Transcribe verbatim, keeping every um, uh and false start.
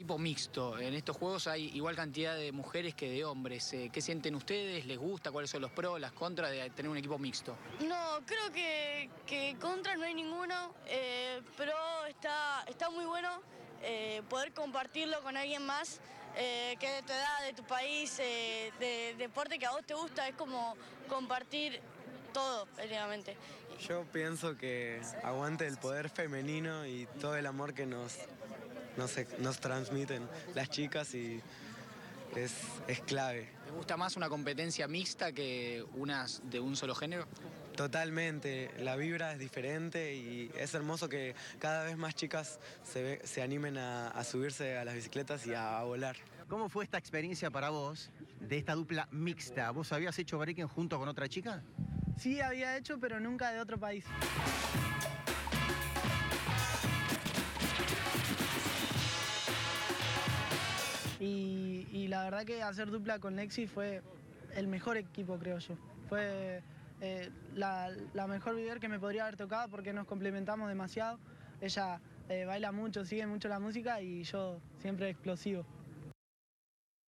equipo mixto. En estos juegos hay igual cantidad de mujeres que de hombres. Eh, ¿Qué sienten ustedes? ¿Les gusta? ¿Cuáles son los pros, las contras de tener un equipo mixto? No, creo que, que contra no hay ninguno, eh, pero está, está muy bueno eh, poder compartirlo con alguien más eh, que de tu edad, de tu país, eh, de deporte que a vos te gusta. Es como compartir todo, prácticamente. Yo pienso que aguante el poder femenino y todo el amor que nos, nos, nos transmiten las chicas y es, es clave. ¿Te gusta más una competencia mixta que unas de un solo género? Totalmente, la vibra es diferente y es hermoso que cada vez más chicas se, ve, se animen a, a subirse a las bicicletas y a, a volar. ¿Cómo fue esta experiencia para vos de esta dupla mixta? ¿Vos habías hecho breaking junto con otra chica? Sí, había hecho, pero nunca de otro país. Y, y la verdad que hacer dupla con Lexi fue el mejor equipo, creo yo. Fue eh, la, la mejor líder que me podría haber tocado porque nos complementamos demasiado. Ella eh, baila mucho, sigue mucho la música y yo siempre explosivo.